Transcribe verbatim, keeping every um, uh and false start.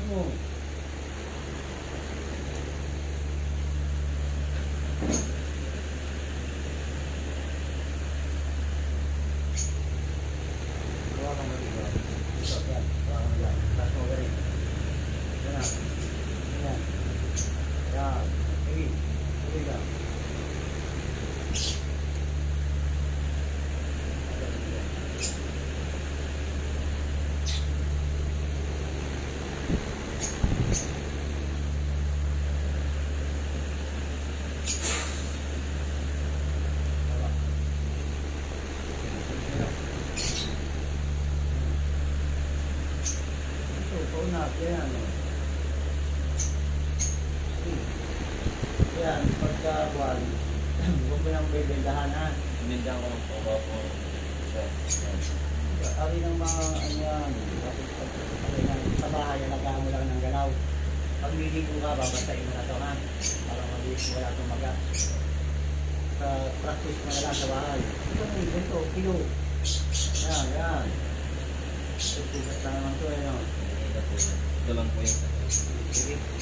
mo. Gawa kang maligaw. Ito, yan. Gawa kang maligaw. Tapos mo galing. Ito na. Yan. Yan. Sige. Sige ka. Yan. Yan, pagka buwan, huwag mo nang bibindahan ha. Bindahan ko ng paba po. Ari ng mga ano yan, sa bahay, alagaan mo lang ng galaw. Pag niligo ka, babasahin mo na ito ha. Para mabilis wala itong maga. Sa practice mo na lang sa bahay. Ito mo, ito, kilo. Yan, yan. Ito, na naman ito, eh, no? Ito lang po yun. Sige.